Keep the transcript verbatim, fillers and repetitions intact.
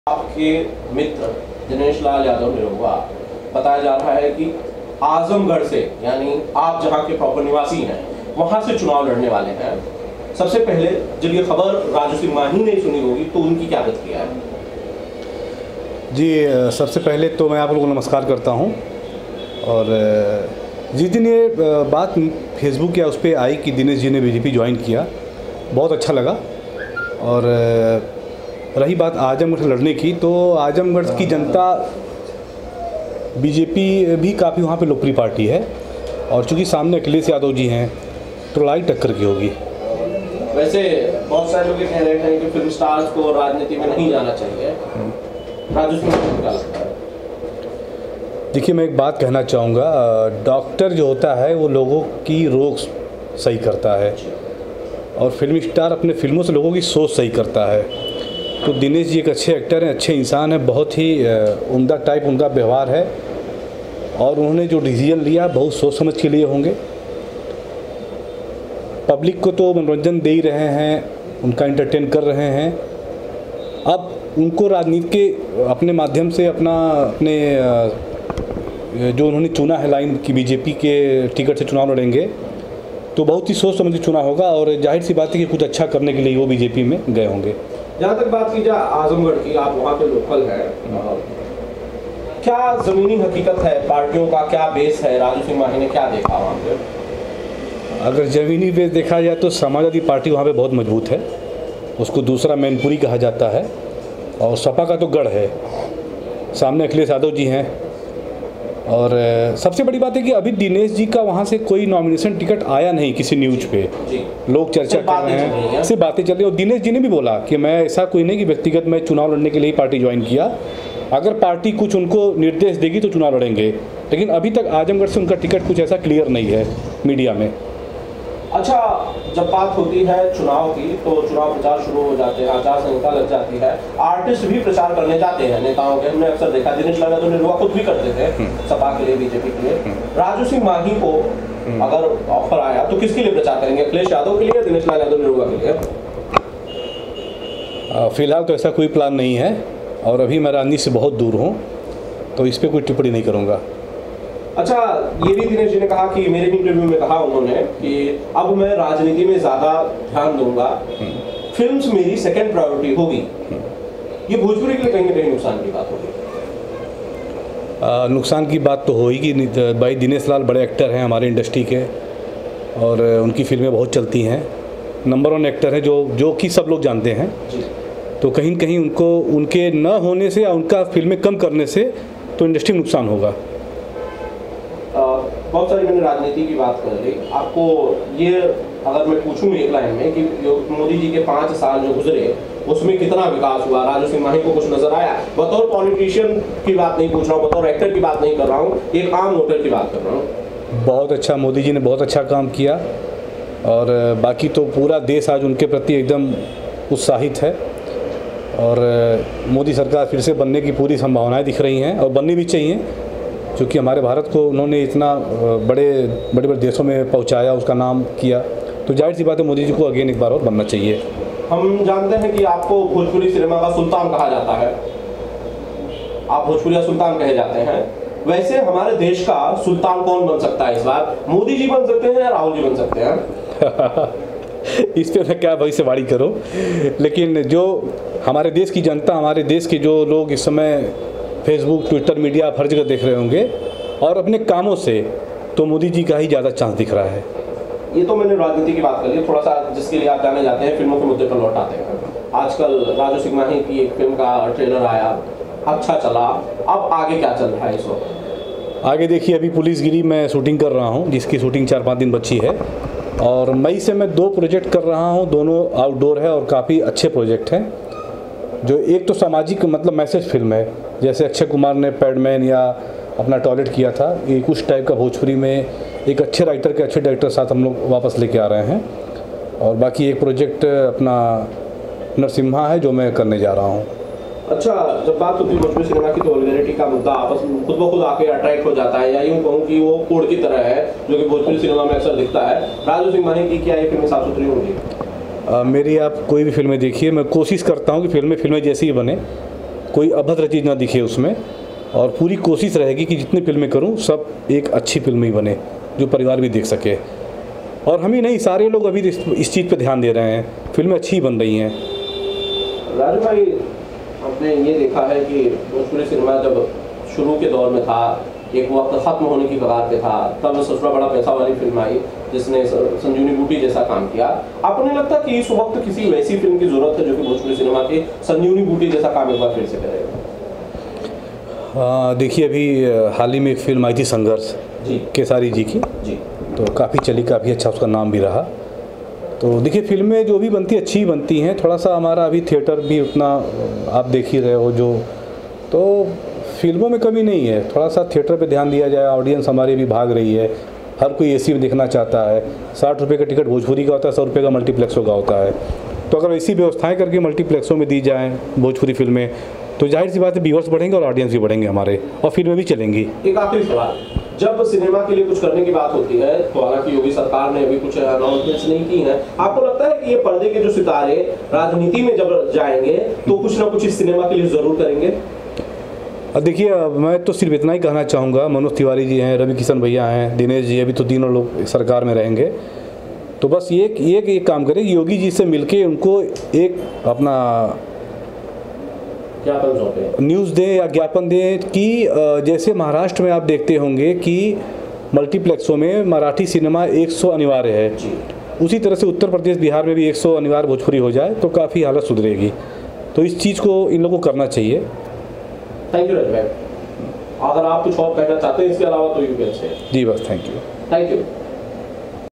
आपके मित्र दिनेश लाल यादव निरहुआ बताया जा रहा है कि आजमगढ़ से, यानी आप जहां के प्रॉपर निवासी हैं, वहां से चुनाव लड़ने वाले हैं। सबसे पहले जब ये खबर राजू सिंह माही ने सुनी होगी तो उनकी क्या प्रतिक्रिया है? जी, सबसे पहले तो मैं आप लोगों को नमस्कार करता हूं। और जिस दिन ये बात फेसबुक या उस पर आई कि दिनेश जी ने बीजेपी ज्वाइन किया, बहुत अच्छा लगा। और रही बात आजमगढ़ लड़ने की, तो आजमगढ़ की जनता बीजेपी भी काफ़ी वहाँ पे लोकप्रिय पार्टी है, और चूँकि सामने अखिलेश यादव जी हैं तो लड़ाई टक्कर की होगी। वैसे बहुत सारे लोग कह रहे हैं कि फिल्म स्टार्स को राजनीति में नहीं जाना चाहिए, राजू सिंह को क्या लगता है? देखिए, मैं एक बात कहना चाहूँगा, डॉक्टर जो होता है वो लोगों की रोग सही करता है, और फिल्म स्टार अपने फिल्मों से लोगों की सोच सही करता है। तो दिनेश जी एक अच्छे एक्टर हैं, अच्छे इंसान हैं, बहुत ही उम्दा टाइप उनका व्यवहार है, और उन्होंने जो डिसीजन लिया बहुत सोच समझ के लिए होंगे। पब्लिक को तो मनोरंजन दे ही रहे हैं, उनका एंटरटेन कर रहे हैं। अब उनको राजनीति के अपने माध्यम से अपना अपने जो उन्होंने चुना है लाइन की बीजेपी के टिकट से चुनाव लड़ेंगे, तो बहुत ही सोच समझ के चुना होगा, और जाहिर सी बात है कि कुछ अच्छा करने के लिए वो बीजेपी में गए होंगे। जहाँ तक बात की जाए आजमगढ़ की, आप वहाँ पे लोकल हैं, क्या जमीनी हकीकत है पार्टियों का, क्या बेस है? राजू सिंह माही ने क्या देखा वहाँ पे? अगर जमीनी बेस देखा जाए तो समाजवादी पार्टी वहाँ पे बहुत मजबूत है, उसको दूसरा मैनपुरी कहा जाता है, और सपा का तो गढ़ है। सामने अखिलेश यादव जी हैं, और सबसे बड़ी बात है कि अभी दिनेश जी का वहाँ से कोई नॉमिनेशन टिकट आया नहीं किसी न्यूज पे। लोग चर्चा कर रहे हैं, सिर्फ बातें चल रही हैं। और दिनेश जी ने भी बोला कि मैं ऐसा कोई नहीं कि व्यक्तिगत मैं चुनाव लड़ने के लिए पार्टी ज्वाइन किया, अगर पार्टी कुछ उनको निर्देश देगी तो चुनाव लड़ेंगे। लेकिन अभी तक आजमगढ़ से उनका टिकट कुछ ऐसा क्लियर नहीं है मीडिया में। अच्छा, जब बात होती है चुनाव की तो चुनाव प्रचार शुरू हो जाते हैं, आचार संहिता लग जाती है, आर्टिस्ट भी प्रचार करने जाते हैं नेताओं के। हमने अक्सर देखा, दिनेश लाल यादव निरहुआ खुद भी करते थे सपा के लिए, बीजेपी के लिए। राजू सिंह माही को अगर ऑफर आया तो किसके लिए प्रचार करेंगे? अखिलेश यादव के लिए या दिनेश लाल यादव निरहुआ के लिए? फिलहाल तो ऐसा कोई प्लान नहीं है, और अभी मैं राजनीति से बहुत दूर हूँ, तो इस पर कोई टिप्पणी नहीं करूँगा। अच्छा, ये भी दिनेश जी ने कहा कि मेरे इंटरव्यू में कहा उन्होंने कि अब मैं राजनीति में ज़्यादा ध्यान दूंगा, फिल्म्स मेरी सेकंड प्रायोरिटी होगी। ये भोजपुरी के लिए कहीं ना कहीं नुकसान की बात होगी। नुकसान की बात तो होगी। भाई दिनेश लाल बड़े एक्टर हैं हमारे इंडस्ट्री के, और उनकी फिल्में बहुत चलती हैं, नंबर वन एक्टर हैं जो जो कि सब लोग जानते हैं। तो कहीं कहीं उनको उनके न होने से या उनका फिल्में कम करने से तो इंडस्ट्री में नुकसान होगा। बहुत सारी मैंने राजनीति की बात कर ली, आपको ये अगर मैं पूछूं एक लाइन में कि मोदी जी के पाँच साल जो गुजरे उसमें कितना विकास हुआ, राजू सिंह माही को कुछ नजर आया? बतौर पॉलिटिशियन की बात नहीं पूछ रहा हूँ, बतौर एक्टर की बात नहीं कर रहा हूँ, एक आम वोटर की बात कर रहा हूँ। बहुत अच्छा, मोदी जी ने बहुत अच्छा काम किया, और बाकी तो पूरा देश आज उनके प्रति एकदम उत्साहित है, और मोदी सरकार फिर से बनने की पूरी संभावनाएं दिख रही हैं, और बननी भी चाहिए, क्योंकि हमारे भारत को उन्होंने इतना बड़े बड़े बड़े देशों में पहुंचाया, उसका नाम किया, तो जाहिर सी बात है मोदी जी को अगेन एक बार और बनना चाहिए। हम जानते हैं कि आपको भोजपुरी सिनेमा का सुल्तान कहा जाता है, आप भोजपुरी सुल्तान कहे जाते हैं। वैसे हमारे देश का सुल्तान कौन बन सकता है इस बार? मोदी जी बन सकते हैं या राहुल जी बन सकते हैं? इस पर मैं क्या भविष्यवाणी करूं, लेकिन जो हमारे देश की जनता, हमारे देश के जो लोग इस समय फेसबुक, ट्विटर, मीडिया हर जगह देख रहे होंगे, और अपने कामों से तो मोदी जी का ही ज़्यादा चांस दिख रहा है। ये तो मैंने राजनीति की बात कर ली, थोड़ा सा जिसके लिए आप जाने जाते हैं, फिल्मों के मुद्दे पर लौट आते हैं। आजकल राजू सिंह माही की एक फिल्म का ट्रेलर आया, अच्छा चला, अब आगे क्या चल रहा है इस वक्त? आगे देखिए, अभी पुलिसगिरी में शूटिंग कर रहा हूँ, जिसकी शूटिंग चार पाँच दिन बची है, और मई से मैं दो प्रोजेक्ट कर रहा हूँ, दोनों आउटडोर है और काफ़ी अच्छे प्रोजेक्ट हैं। जो एक तो सामाजिक मतलब मैसेज फिल्म है, जैसे अक्षय कुमार ने पैडमैन या अपना टॉयलेट किया था, एक उस टाइप का भोजपुरी में एक अच्छे राइटर के अच्छे डायरेक्टर साथ हम लोग वापस लेके आ रहे हैं। और बाकी एक प्रोजेक्ट अपना नरसिम्हा है जो मैं करने जा रहा हूँ। अच्छा, जब बात होती है भोजपुरी सिनेमा की तो वल्गैरिटी का मुद्दा आपस में खुद ब खुद आके अट्रैक्ट हो जाता है, या यूँ कहूँ कि वो कोड की तरह है जो कि भोजपुरी सिनेमा में अक्सर दिखता है। राजू सिंह माही की क्या ये फिल्में साफ सुथरी होंगी? आ, मेरी आप कोई भी फिल्में देखिए, मैं कोशिश करता हूँ कि फिल्में फिल्में जैसी ही बने, कोई अभद्र चीज़ ना दिखे उसमें, और पूरी कोशिश रहेगी कि जितनी फिल्में करूं सब एक अच्छी फिल्म ही बने जो परिवार भी देख सके। और हम ही नहीं, सारे लोग अभी इस, इस चीज़ पे ध्यान दे रहे हैं, फिल्में अच्छी ही बन रही हैं। राजू भाई, आपने ये देखा है कि भोजपुरी सिनेमा जब शुरू के दौर में था, एक वक्त खत्म होने की कगार पे था, तब ससुरा बड़ा पैसा वाली फिल्म आई जिसने संजीवनी बूटी जैसा काम किया। आपको नहीं लगता कि इस वक्त किसी वैसी फिल्म की जरूरत है जो कि भोजपुरी सिनेमा के संजीवनी बूटी जैसा काम एक बार फिर से करेगा? देखिए, अभी हाल ही में एक फिल्म आई थी संघर्ष जी केसारी जी की जी, तो काफ़ी चली, काफ़ी अच्छा उसका नाम भी रहा। तो देखिए, फिल्में जो भी बनती अच्छी ही बनती हैं। थोड़ा सा हमारा अभी थिएटर भी उतना आप देख ही रहे हो, जो तो फिल्मों में कमी नहीं है। थोड़ा सा थिएटर पे ध्यान दिया जाए, ऑडियंस हमारी भी भाग रही है, हर कोई एसी में देखना चाहता है। साठ रुपये का टिकट भोजपुरी का होता है, सौ रुपये का मल्टीप्लेक्सों का होता है। तो अगर ऐसी व्यवस्थाएं करके मल्टीप्लेक्सों में दी जाएँ भोजपुरी फिल्में, तो जाहिर सी बात है व्यूअर्स बढ़ेंगे और ऑडियंस भी बढ़ेंगे हमारे, और फिल्में भी चलेंगी। एक आखिरी सवाल, जब सिनेमा के लिए कुछ करने की बात होती है, तो हालांकि योगी सरकार ने अभी कुछ अनाउंसमेंट्स नहीं की हैं, आपको लगता है कि ये पर्दे के जो सितारे राजनीति में जब जाएंगे तो कुछ ना कुछ इस सिनेमा के लिए जरूर करेंगे? देखिए, मैं तो सिर्फ इतना ही कहना चाहूँगा, मनोज तिवारी जी हैं, रवि किशन भैया हैं, दिनेश जी, अभी तो तीनों लोग सरकार में रहेंगे, तो बस ये एक एक काम करें, योगी जी से मिलके उनको एक अपना न्यूज़ दें या ज्ञापन दें कि जैसे महाराष्ट्र में आप देखते होंगे कि मल्टीप्लेक्सों में मराठी सिनेमा एक सौ अनिवार्य है, उसी तरह से उत्तर प्रदेश बिहार में भी एक सौ अनिवार्य भोजपुरी हो जाए तो काफ़ी हालत सुधरेगी। तो इस चीज़ को इन लोगों को करना चाहिए। थैंक यू राजू भाई, अगर आप कुछ और कहना चाहते हैं इसके अलावा तो यू कैन से। जी बस, थैंक यू थैंक यू।